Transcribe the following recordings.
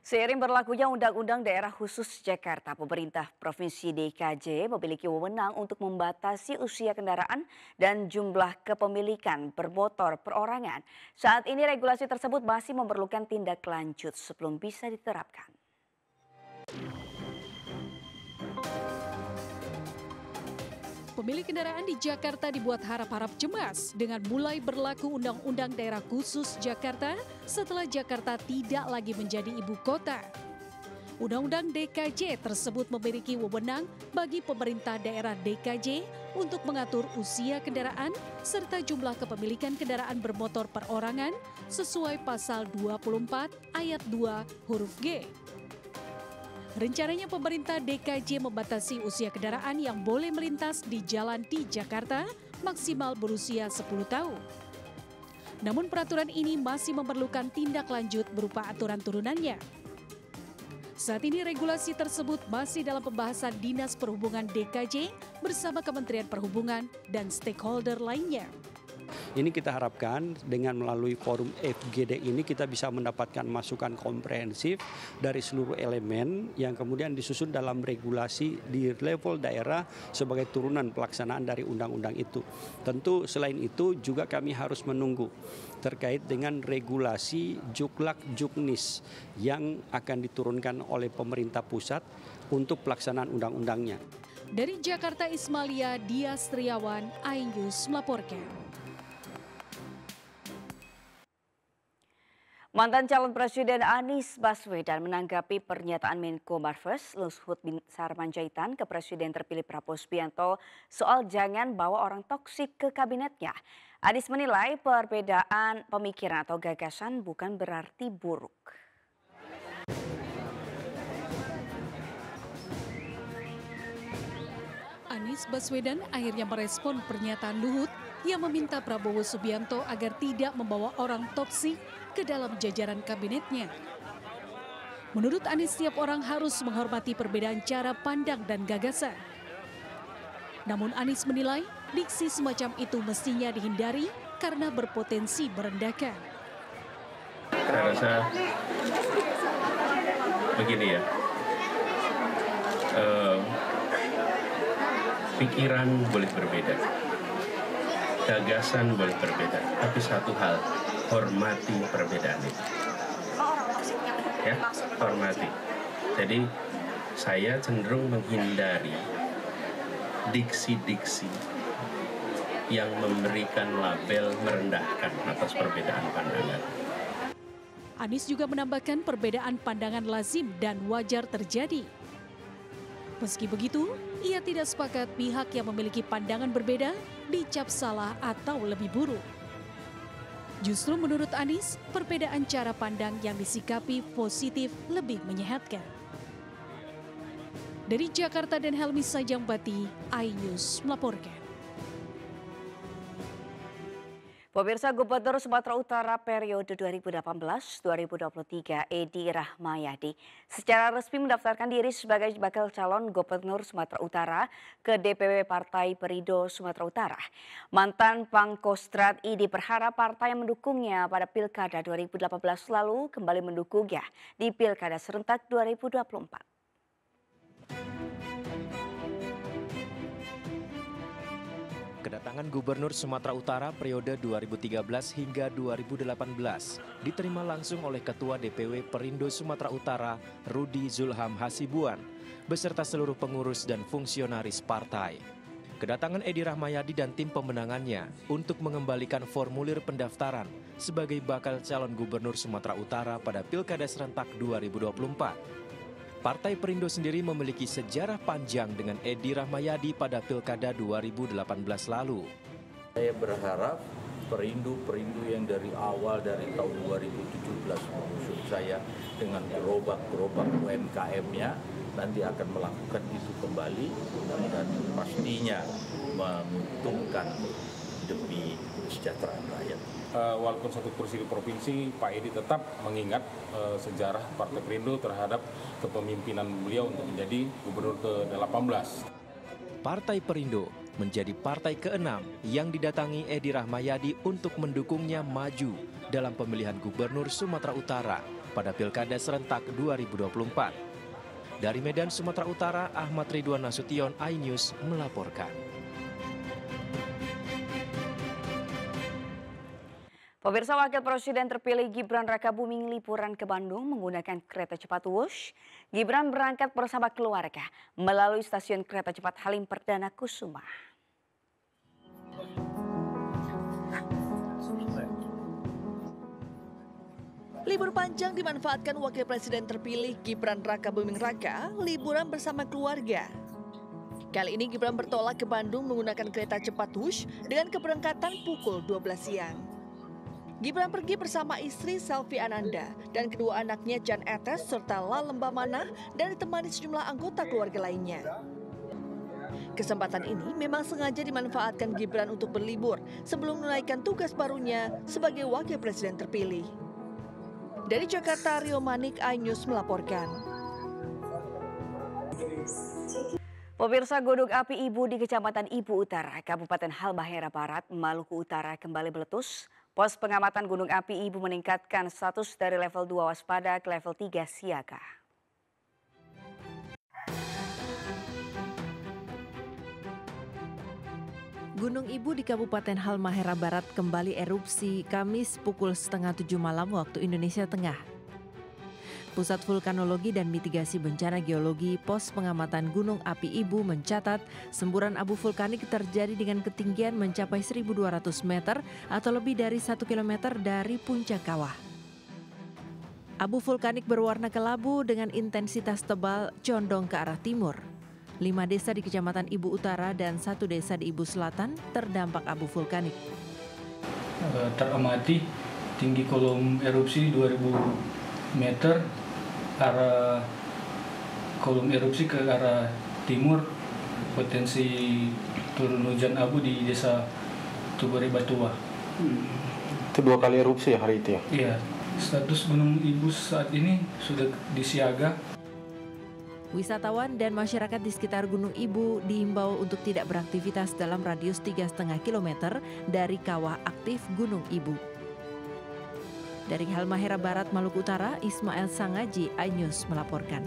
Seiring berlakunya Undang-Undang Daerah Khusus Jakarta, pemerintah Provinsi DKJ memiliki wewenang untuk membatasi usia kendaraan dan jumlah kepemilikan bermotor perorangan. Saat ini regulasi tersebut masih memerlukan tindak lanjut sebelum bisa diterapkan. Pemilik kendaraan di Jakarta dibuat harap-harap cemas dengan mulai berlaku Undang-Undang Daerah Khusus Jakarta setelah Jakarta tidak lagi menjadi ibu kota. Undang-Undang DKJ tersebut memiliki wewenang bagi pemerintah daerah DKJ untuk mengatur usia kendaraan serta jumlah kepemilikan kendaraan bermotor perorangan sesuai pasal 24 ayat 2 huruf G. Rencananya pemerintah DKJ membatasi usia kendaraan yang boleh melintas di jalan di Jakarta maksimal berusia 10 tahun. Namun peraturan ini masih memerlukan tindak lanjut berupa aturan turunannya. Saat ini regulasi tersebut masih dalam pembahasan Dinas Perhubungan DKJ bersama Kementerian Perhubungan dan stakeholder lainnya. Ini kita harapkan dengan melalui forum FGD ini kita bisa mendapatkan masukan komprehensif dari seluruh elemen yang kemudian disusun dalam regulasi di level daerah sebagai turunan pelaksanaan dari undang-undang itu. Tentu selain itu juga kami harus menunggu terkait dengan regulasi juklak juknis yang akan diturunkan oleh pemerintah pusat untuk pelaksanaan undang-undangnya. Dari Jakarta Ismalia, Dias Triawan, iNews melaporkan. Mantan calon Presiden Anies Baswedan menanggapi pernyataan Menko Marves Luhut Binsar Panjaitan ke Presiden terpilih Prabowo Subianto soal jangan bawa orang toksik ke kabinetnya. Anies menilai perbedaan pemikiran atau gagasan bukan berarti buruk. Anies Baswedan akhirnya merespon pernyataan Luhut yang meminta Prabowo Subianto agar tidak membawa orang toksik ke dalam jajaran kabinetnya. Menurut Anies, setiap orang harus menghormati perbedaan cara pandang dan gagasan. Namun Anies menilai diksi semacam itu mestinya dihindari karena berpotensi merendahkan. Saya rasa begini ya, pikiran boleh berbeda, gagasan boleh berbeda, tapi satu hal, hormati perbedaan itu. Ya, hormati. Jadi saya cenderung menghindari diksi-diksi yang memberikan label merendahkan atas perbedaan pandangan. Anies juga menambahkan perbedaan pandangan lazim dan wajar terjadi. Meski begitu, ia tidak sepakat pihak yang memiliki pandangan berbeda dicap salah atau lebih buruk. Justru menurut Anies, perbedaan cara pandang yang disikapi positif lebih menyehatkan. Dari Jakarta dan Helmi Sajangbati, iNews melaporkan. Pemirsa, Gubernur Sumatera Utara periode 2018-2023 Edi Rahmayadi secara resmi mendaftarkan diri sebagai bakal calon Gubernur Sumatera Utara ke DPW Partai Perindo Sumatera Utara. Mantan Pangkostrat Idi berharap partai yang mendukungnya pada Pilkada 2018 lalu kembali mendukungnya di Pilkada serentak 2024. Kedatangan Gubernur Sumatera Utara periode 2013 hingga 2018 diterima langsung oleh Ketua DPW Perindo Sumatera Utara Rudi Zulham Hasibuan beserta seluruh pengurus dan fungsionaris partai. Kedatangan Edi Rahmayadi dan tim pemenangannya untuk mengembalikan formulir pendaftaran sebagai bakal calon Gubernur Sumatera Utara pada Pilkada serentak 2024. Partai Perindo sendiri memiliki sejarah panjang dengan Edi Rahmayadi pada Pilkada 2018 lalu. Saya berharap Perindo yang dari awal dari tahun 2017 mengusung saya dengan gerobak UMKM-nya nanti akan melakukan itu kembali dan pastinya menguntungkan demi kesejahteraan rakyat. Walaupun satu kursi di provinsi, Pak Edi tetap mengingat sejarah Partai Perindo terhadap kepemimpinan beliau untuk menjadi Gubernur ke-18. Partai Perindo menjadi partai ke-6 yang didatangi Edi Rahmayadi untuk mendukungnya maju dalam pemilihan Gubernur Sumatera Utara pada Pilkada serentak 2024. Dari Medan, Sumatera Utara, Ahmad Ridwan Nasution, iNews melaporkan. Pemirsa, Wakil Presiden terpilih Gibran Rakabuming liburan ke Bandung menggunakan kereta cepat Wush. Gibran berangkat bersama keluarga melalui stasiun kereta cepat Halim Perdana Kusuma. Libur panjang dimanfaatkan Wakil Presiden terpilih Gibran Rakabuming Raka liburan bersama keluarga. Kali ini Gibran bertolak ke Bandung menggunakan kereta cepat Wush dengan keberangkatan pukul 12 siang. Gibran pergi bersama istri Selvi Ananda dan kedua anaknya Jan Etes serta Lalem Bamana dan ditemani sejumlah anggota keluarga lainnya. Kesempatan ini memang sengaja dimanfaatkan Gibran untuk berlibur sebelum menunaikan tugas barunya sebagai Wakil Presiden terpilih. Dari Jakarta, Rio Manik, iNews melaporkan. Pemirsa, gunung api Ibu di Kecamatan Ibu Utara, Kabupaten Halmahera Barat, Maluku Utara kembali meletus. Pos pengamatan gunung api Ibu meningkatkan status dari level 2 waspada ke level 3 siaga. Gunung Ibu di Kabupaten Halmahera Barat kembali erupsi Kamis pukul 6:30 malam waktu Indonesia Tengah. Pusat Vulkanologi dan Mitigasi Bencana Geologi Pos Pengamatan Gunung Api Ibu mencatat semburan abu vulkanik terjadi dengan ketinggian mencapai 1.200 meter atau lebih dari 1 kilometer dari puncak kawah. Abu vulkanik berwarna kelabu dengan intensitas tebal condong ke arah timur. 5 desa di Kecamatan Ibu Utara dan 1 desa di Ibu Selatan terdampak abu vulkanik. Teramati tinggi kolom erupsi 2000 meter arah kolom erupsi ke arah timur, potensi turun hujan abu di desa Tubare Batua. Itu 2 kali erupsi ya hari itu ya? Iya, status Gunung Ibu saat ini sudah disiaga. Wisatawan dan masyarakat di sekitar Gunung Ibu diimbau untuk tidak beraktivitas dalam radius 3,5 km dari kawah aktif Gunung Ibu. Dari Halmahera Barat, Maluku Utara, Ismail Sangaji, iNews melaporkan.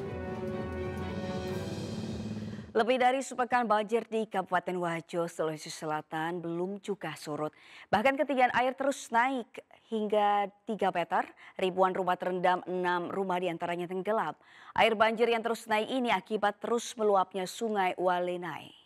Lebih dari sepekan banjir di Kabupaten Wajo, Sulawesi Selatan belum juga surut. Bahkan ketinggian air terus naik hingga 3 meter, ribuan rumah terendam, 6 rumah diantaranya tenggelam. Air banjir yang terus naik ini akibat terus meluapnya Sungai Walenai.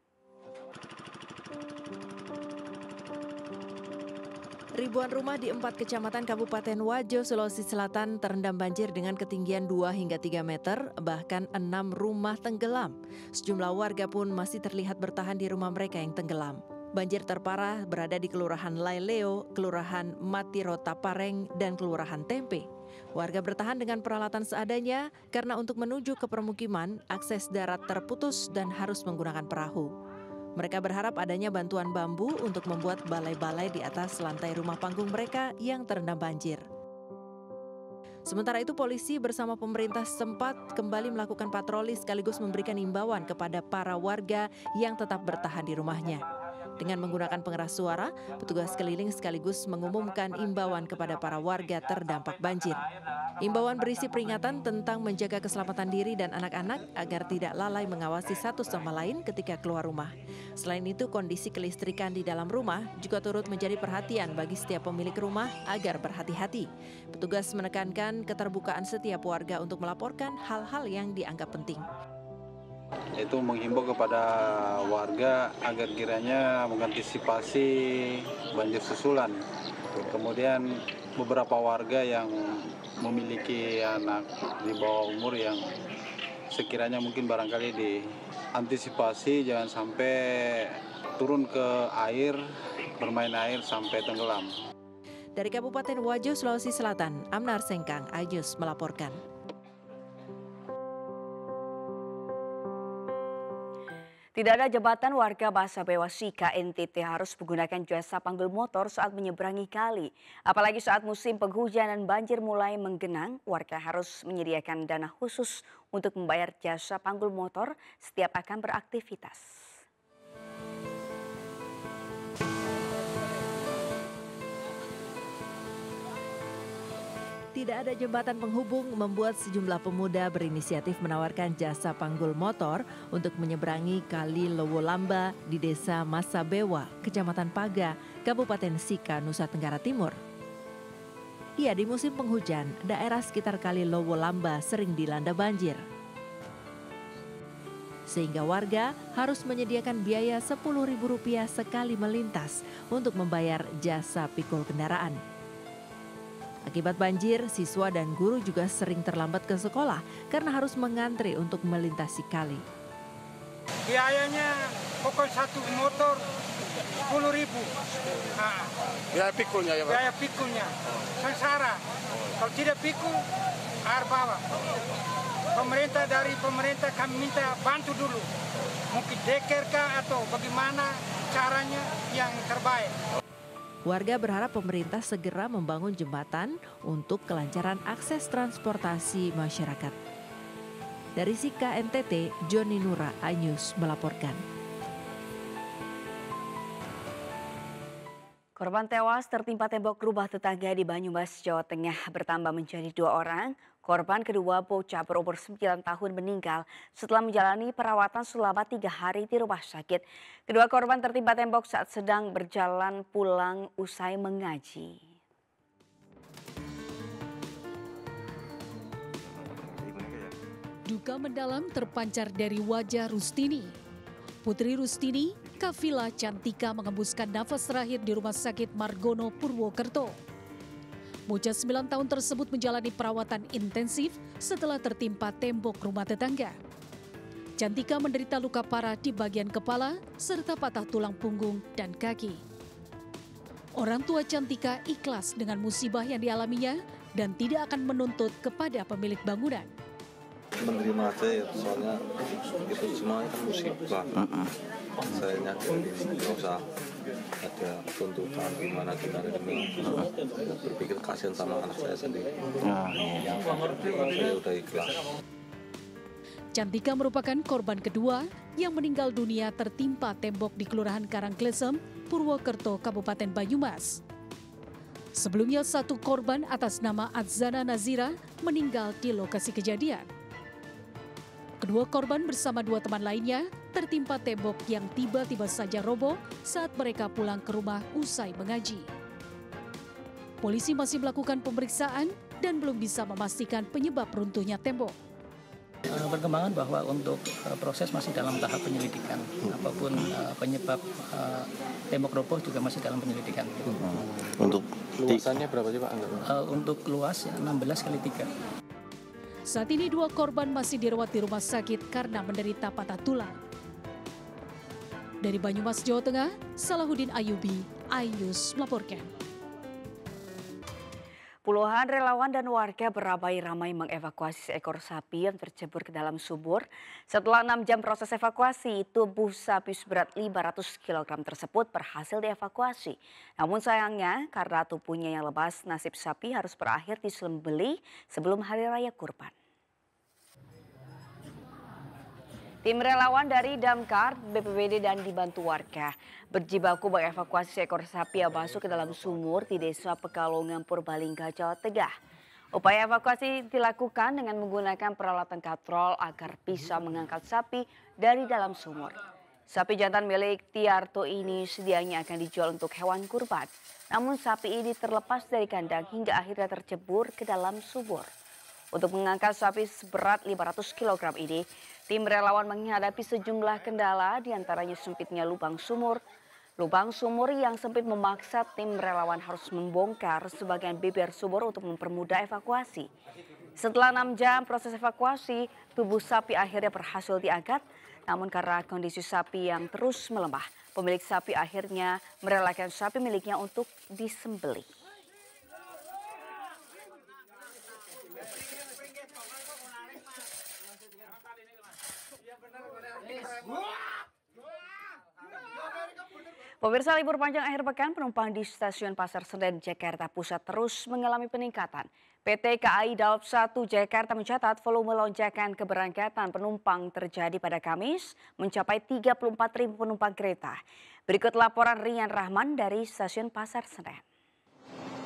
Ribuan rumah di 4 kecamatan Kabupaten Wajo, Sulawesi Selatan terendam banjir dengan ketinggian 2 hingga 3 meter, bahkan 6 rumah tenggelam. Sejumlah warga pun masih terlihat bertahan di rumah mereka yang tenggelam. Banjir terparah berada di Kelurahan Laileo, Kelurahan Matirota Pareng, dan Kelurahan Tempe. Warga bertahan dengan peralatan seadanya karena untuk menuju ke permukiman, akses darat terputus dan harus menggunakan perahu. Mereka berharap adanya bantuan bambu untuk membuat balai-balai di atas lantai rumah panggung mereka yang terendam banjir. Sementara itu, polisi bersama pemerintah setempat kembali melakukan patroli sekaligus memberikan imbauan kepada para warga yang tetap bertahan di rumahnya. Dengan menggunakan pengeras suara, petugas keliling sekaligus mengumumkan imbauan kepada para warga terdampak banjir. Imbauan berisi peringatan tentang menjaga keselamatan diri dan anak-anak agar tidak lalai mengawasi satu sama lain ketika keluar rumah. Selain itu, kondisi kelistrikan di dalam rumah juga turut menjadi perhatian bagi setiap pemilik rumah agar berhati-hati. Petugas menekankan keterbukaan setiap warga untuk melaporkan hal-hal yang dianggap penting. Itu menghimbau kepada warga agar kiranya mengantisipasi banjir susulan. Kemudian beberapa warga yang memiliki anak di bawah umur yang sekiranya mungkin barangkali diantisipasi jangan sampai turun ke air, bermain air sampai tenggelam. Dari Kabupaten Wajo, Sulawesi Selatan, Amnar Sengkang, iNews melaporkan. Tidak ada jembatan, warga Basa Bewasika NTT harus menggunakan jasa panggul motor saat menyeberangi kali. Apalagi saat musim penghujan dan banjir mulai menggenang, warga harus menyediakan dana khusus untuk membayar jasa panggul motor setiap akan beraktivitas. Tidak ada jembatan penghubung membuat sejumlah pemuda berinisiatif menawarkan jasa panggul motor untuk menyeberangi Kali Lowolamba di Desa Masabewa, Kecamatan Paga, Kabupaten Sika, Nusa Tenggara Timur. Ya, di musim penghujan, daerah sekitar Kali Lowolamba sering dilanda banjir. Sehingga warga harus menyediakan biaya Rp10.000 sekali melintas untuk membayar jasa pikul kendaraan. Akibat banjir, siswa dan guru juga sering terlambat ke sekolah karena harus mengantri untuk melintasi kali. Biayanya pokok satu motor Rp10.000. Nah, biaya pikulnya ya Pak? Biaya pikulnya. Sengsara. Kalau tidak pikul, air bawah. Dari pemerintah kami minta bantu dulu. Mungkin deker kah atau bagaimana caranya yang terbaik. Warga berharap pemerintah segera membangun jembatan untuk kelancaran akses transportasi masyarakat. Dari Sika NTT, Joni Nura, iNews melaporkan. Korban tewas tertimpa tembok rumah tetangga di Banyumas, Jawa Tengah bertambah menjadi 2 orang. Korban kedua bocah berumur 9 tahun meninggal setelah menjalani perawatan selama 3 hari di rumah sakit. Kedua korban tertimpa tembok saat sedang berjalan pulang usai mengaji. Duka mendalam terpancar dari wajah Rustini. Putri Rustini, Kafila Cantika mengembuskan nafas terakhir di Rumah Sakit Margono, Purwokerto. Bocah 9 tahun tersebut menjalani perawatan intensif setelah tertimpa tembok rumah tetangga. Cantika menderita luka parah di bagian kepala serta patah tulang punggung dan kaki. Orang tua Cantika ikhlas dengan musibah yang dialaminya dan tidak akan menuntut kepada pemilik bangunan. Menerima aja ya, soalnya itu semua kan musibah. Saya nggak usah ada tuntutan gimana demi berpikir kasihan sama anak saya sendiri. Saya udah ikhlas. Cantika merupakan korban kedua yang meninggal dunia tertimpa tembok di Kelurahan Karangklesem, Purwokerto, Kabupaten Banyumas. Sebelumnya 1 korban atas nama Adzana Nazira meninggal di lokasi kejadian. Kedua korban bersama 2 teman lainnya tertimpa tembok yang tiba-tiba saja roboh saat mereka pulang ke rumah usai mengaji. Polisi masih melakukan pemeriksaan dan belum bisa memastikan penyebab runtuhnya tembok. Perkembangan bahwa untuk proses masih dalam tahap penyelidikan, apapun penyebab tembok roboh juga masih dalam penyelidikan. Untuk luasannya berapa sih Pak? Untuk luas 16 kali 3. Saat ini 2 korban masih dirawat di rumah sakit karena menderita patah tulang. Dari Banyumas, Jawa Tengah, Salahuddin Ayubi, iNews melaporkan. Puluhan relawan dan warga beramai-ramai mengevakuasi seekor sapi yang tercebur ke dalam sumur. Setelah 6 jam proses evakuasi, tubuh sapi seberat 500 kg tersebut berhasil dievakuasi. Namun sayangnya, karena tubuhnya yang lemas, nasib sapi harus berakhir disembelih sebelum Hari Raya Kurban. Tim relawan dari Damkar, BPBD dan dibantu warga berjibaku mengevakuasi seekor sapi yang masuk ke dalam sumur di Desa Pekalongan, Purbalingga, Jawa Tengah. Upaya evakuasi dilakukan dengan menggunakan peralatan katrol agar bisa mengangkat sapi dari dalam sumur. Sapi jantan milik Tiarto ini sedianya akan dijual untuk hewan kurban. Namun sapi ini terlepas dari kandang hingga akhirnya tercebur ke dalam sumur. Untuk mengangkat sapi seberat 500 kg ini, tim relawan menghadapi sejumlah kendala, diantaranya sempitnya lubang sumur. Lubang sumur yang sempit memaksa tim relawan harus membongkar sebagian bibir sumur untuk mempermudah evakuasi. Setelah 6 jam proses evakuasi, tubuh sapi akhirnya berhasil diangkat. Namun karena kondisi sapi yang terus melemah, pemilik sapi akhirnya merelakan sapi miliknya untuk disembelih. Pemirsa, libur panjang akhir pekan, penumpang di stasiun Pasar Senen, Jakarta Pusat terus mengalami peningkatan. PT KAI Daob 1 Jakarta mencatat volume lonjakan keberangkatan penumpang terjadi pada Kamis mencapai 34.000 penumpang kereta. Berikut laporan Rian Rahman dari stasiun Pasar Senen.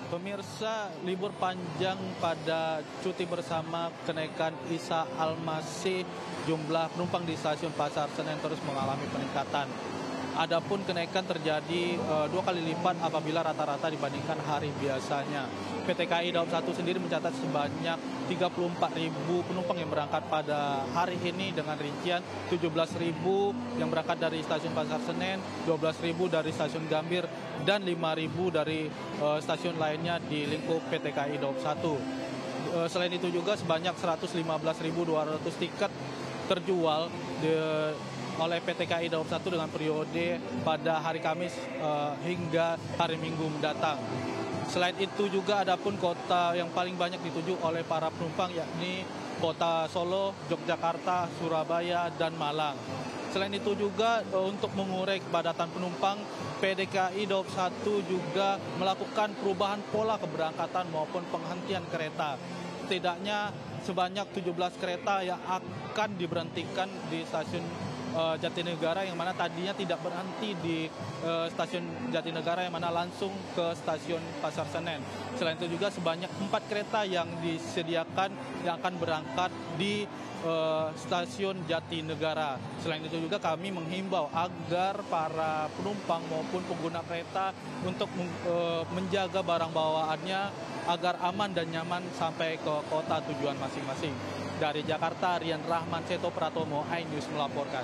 Pemirsa, libur panjang pada cuti bersama kenaikan Isa Al-Masih, jumlah penumpang di stasiun Pasar Senen terus mengalami peningkatan. Adapun kenaikan terjadi 2 kali lipat apabila rata-rata dibandingkan hari biasanya. PT KAI Daob 1 sendiri mencatat sebanyak 34.000 penumpang yang berangkat pada hari ini dengan rincian 17.000 yang berangkat dari stasiun Pasar Senen, 12.000 dari stasiun Gambir, dan 5.000 dari stasiun lainnya di lingkup PT KAI Daob 1. Selain itu juga sebanyak 115.200 tiket terjual oleh PT KAI Daob 1 dengan periode pada hari Kamis hingga hari Minggu mendatang. Selain itu juga adapun kota yang paling banyak dituju oleh para penumpang yakni kota Solo, Yogyakarta, Surabaya, dan Malang. Selain itu juga untuk mengurai kepadatan penumpang, PT KAI Daob 1 juga melakukan perubahan pola keberangkatan maupun penghentian kereta. Setidaknya sebanyak 17 kereta yang akan diberhentikan di stasiun Jatinegara yang mana tadinya tidak berhenti di stasiun Jatinegara yang mana langsung ke stasiun Pasar Senen. Selain itu juga sebanyak 4 kereta yang disediakan yang akan berangkat di stasiun Jatinegara. Selain itu juga kami menghimbau agar para penumpang maupun pengguna kereta untuk menjaga barang bawaannya agar aman dan nyaman sampai ke kota tujuan masing-masing. Dari Jakarta, Rian Rahman, Seto Pratomo, iNews melaporkan.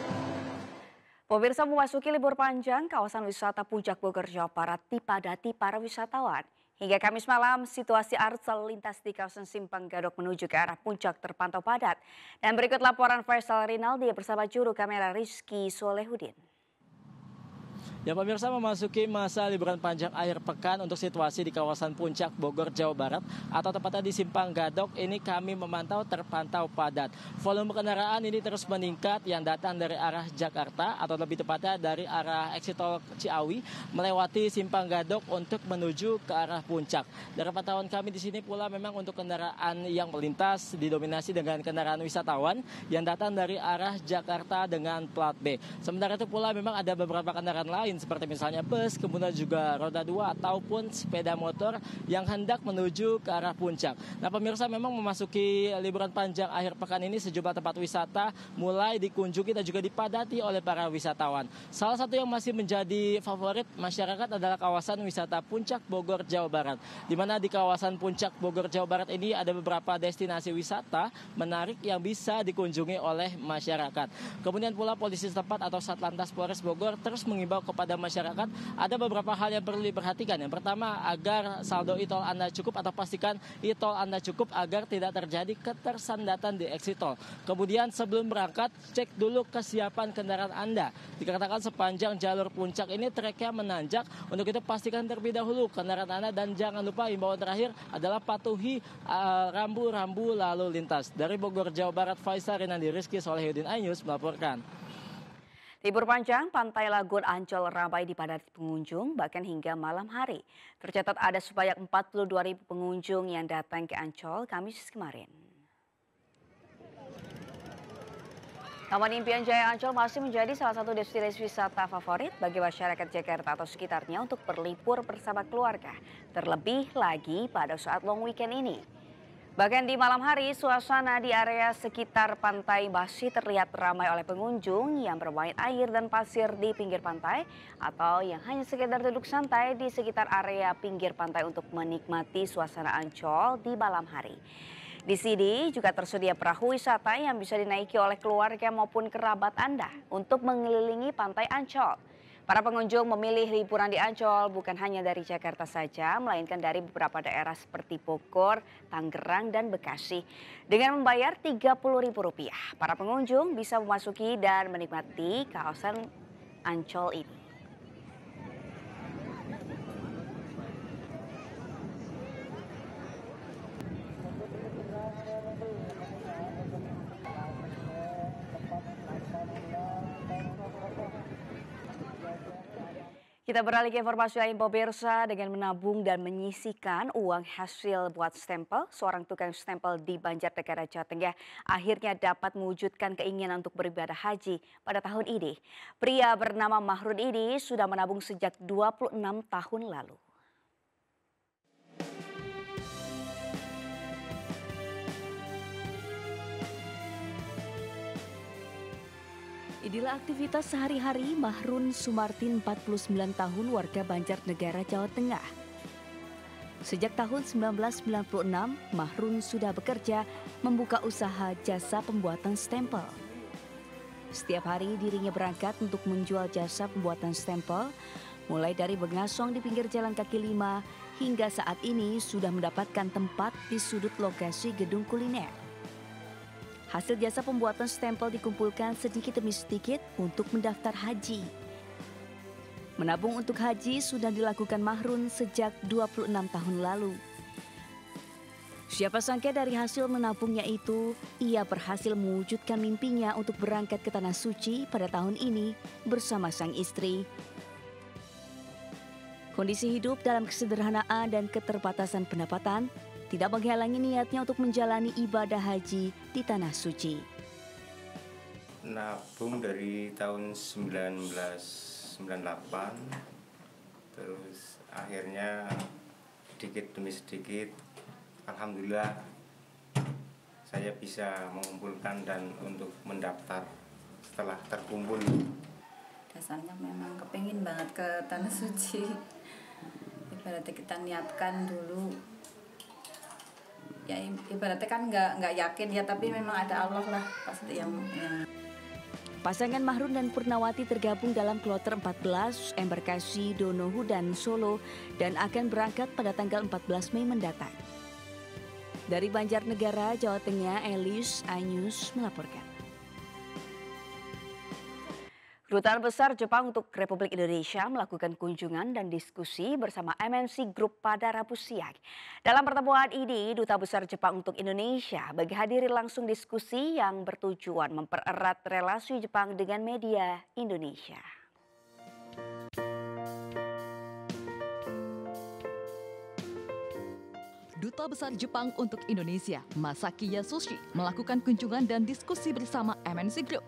Pemirsa, memasuki libur panjang, kawasan wisata Puncak Bogor, Jawa Barat dipadati para wisatawan. Hingga Kamis malam, situasi arus lalu lintas di kawasan Simpang Gadok menuju ke arah Puncak terpantau padat. Dan berikut laporan Faisal Rinaldi bersama juru kamera Rizky Solehudin. Ya pemirsa, memasuki masa liburan panjang akhir pekan untuk situasi di kawasan Puncak Bogor, Jawa Barat atau tepatnya di Simpang Gadok ini kami memantau terpantau padat. Volume kendaraan ini terus meningkat yang datang dari arah Jakarta atau lebih tepatnya dari arah exit tol Ciawi melewati Simpang Gadok untuk menuju ke arah Puncak. Dari pantauan kami di sini pula memang untuk kendaraan yang melintas didominasi dengan kendaraan wisatawan yang datang dari arah Jakarta dengan plat B. Sementara itu pula memang ada beberapa kendaraan lain seperti misalnya bus, kemudian juga roda 2 ataupun sepeda motor yang hendak menuju ke arah Puncak. Nah pemirsa, memang memasuki liburan panjang akhir pekan ini sejumlah tempat wisata mulai dikunjungi dan juga dipadati oleh para wisatawan. Salah satu yang masih menjadi favorit masyarakat adalah kawasan wisata Puncak Bogor, Jawa Barat. Di mana di kawasan Puncak Bogor, Jawa Barat ini ada beberapa destinasi wisata menarik yang bisa dikunjungi oleh masyarakat. Kemudian pula polisi setempat atau Satlantas Polres Bogor terus mengimbau kepada masyarakat ada beberapa hal yang perlu diperhatikan. Yang pertama, agar saldo e-tol Anda cukup atau pastikan e-tol Anda cukup agar tidak terjadi ketersandatan di exit tol. Kemudian sebelum berangkat, cek dulu kesiapan kendaraan Anda. Dikatakan sepanjang jalur Puncak ini treknya menanjak, untuk itu pastikan terlebih dahulu kendaraan Anda dan jangan lupa imbauan terakhir adalah patuhi rambu-rambu lalu lintas. Dari Bogor, Jawa Barat, Faisal Rinaldi, Rizky Solehudin, iNews melaporkan. Libur panjang, Pantai Lagun Ancol ramai dipadati pengunjung bahkan hingga malam hari. Tercatat ada sebanyak 42.000 pengunjung yang datang ke Ancol Kamis kemarin. Taman Impian Jaya Ancol masih menjadi salah satu destinasi wisata favorit bagi masyarakat Jakarta atau sekitarnya untuk berlibur bersama keluarga. Terlebih lagi pada saat long weekend ini. Bahkan di malam hari, suasana di area sekitar pantai masih terlihat ramai oleh pengunjung yang bermain air dan pasir di pinggir pantai atau yang hanya sekedar duduk santai di sekitar area pinggir pantai untuk menikmati suasana Ancol di malam hari. Di sini juga tersedia perahu wisata yang bisa dinaiki oleh keluarga maupun kerabat Anda untuk mengelilingi pantai Ancol. Para pengunjung memilih liburan di Ancol bukan hanya dari Jakarta saja, melainkan dari beberapa daerah seperti Bogor, Tangerang, dan Bekasi. Dengan membayar Rp30.000, para pengunjung bisa memasuki dan menikmati kawasan Ancol ini. Kita beralih ke informasi lain pemirsa. Dengan menabung dan menyisihkan uang hasil buat stempel, seorang tukang stempel di Banjarnegara, Jawa Tengah akhirnya dapat mewujudkan keinginan untuk beribadah haji pada tahun ini. Pria bernama Mahrun ini sudah menabung sejak 26 tahun lalu. Inilah aktivitas sehari-hari Mahrun Sumartin, 49 tahun, warga Banjarnegara, Jawa Tengah. Sejak tahun 1996, Mahrun sudah bekerja membuka usaha jasa pembuatan stempel. Setiap hari dirinya berangkat untuk menjual jasa pembuatan stempel, mulai dari bengasong di pinggir jalan kaki 5 hingga saat ini sudah mendapatkan tempat di sudut lokasi gedung kuliner. Hasil jasa pembuatan stempel dikumpulkan sedikit demi sedikit untuk mendaftar haji. Menabung untuk haji sudah dilakukan Mahrun sejak 26 tahun lalu. Siapa sangka dari hasil menabungnya itu, ia berhasil mewujudkan mimpinya untuk berangkat ke Tanah Suci pada tahun ini bersama sang istri. Kondisi hidup dalam kesederhanaan dan keterbatasan pendapatan tidak menghalangi niatnya untuk menjalani ibadah haji di Tanah Suci. Nabung dari tahun 1998, terus akhirnya sedikit demi sedikit, alhamdulillah saya bisa mengumpulkan dan untuk mendaftar setelah terkumpul. Dasarnya memang kepingin banget ke Tanah Suci. Ibaratnya kita niatkan dulu. Ya ibaratnya kan nggak yakin ya, tapi memang ada Allah lah pasti yang. Pasangan Mahrun dan Purnawati tergabung dalam kloter 14 embarkasi Donohu dan Solo dan akan berangkat pada tanggal 14 Mei mendatang. Dari Banjarnegara, Jawa Tengah, Elius Anyus melaporkan. Kedutaan Besar Jepang untuk Republik Indonesia melakukan kunjungan dan diskusi bersama MNC Group pada Rabu siang. Dalam pertemuan ini, Duta Besar Jepang untuk Indonesia menghadiri langsung diskusi yang bertujuan mempererat relasi Jepang dengan media Indonesia. Duta Besar Jepang untuk Indonesia, Masaki Yasushi, melakukan kunjungan dan diskusi bersama MNC Group.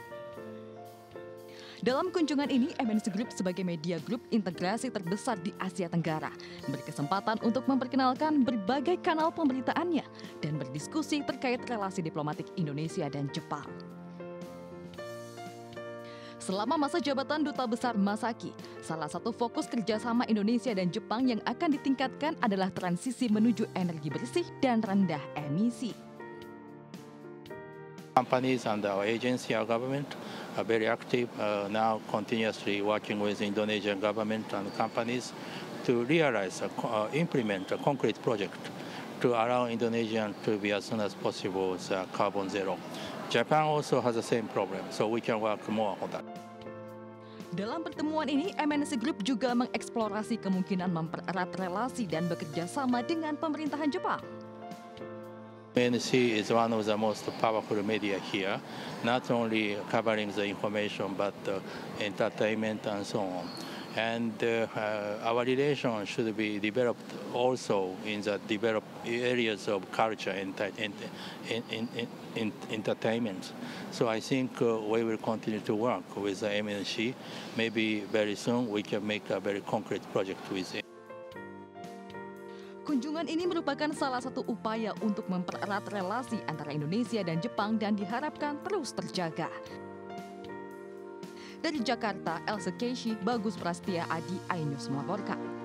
Dalam kunjungan ini, MNC Group sebagai media grup integrasi terbesar di Asia Tenggara berkesempatan untuk memperkenalkan berbagai kanal pemberitaannya dan berdiskusi terkait relasi diplomatik Indonesia dan Jepang. Selama masa jabatan Duta Besar Masaki, salah satu fokus kerjasama Indonesia dan Jepang yang akan ditingkatkan adalah transisi menuju energi bersih dan rendah emisi. Companies and our agency, our government are very active now, continuously working with Indonesian government and companies to realize, implement a concrete project to allow Indonesian to be as soon as possible carbon zero. Japan also has the same problem, so we can work more on that. Dalam pertemuan ini, MNC Group juga mengeksplorasi kemungkinan mempererat relasi dan bekerja sama dengan pemerintahan Jepang. MNC is one of the most powerful media here, not only covering the information but entertainment and so on. And our relation should be developed also in the developed areas of culture and entertainment. So I think we will continue to work with the MNC. Maybe very soon we can make a very concrete project with it. Kunjungan ini merupakan salah satu upaya untuk mempererat relasi antara Indonesia dan Jepang dan diharapkan terus terjaga. Dari Jakarta, Elsa Keishi, Bagus Prastia, Adi, iNews melaporkan.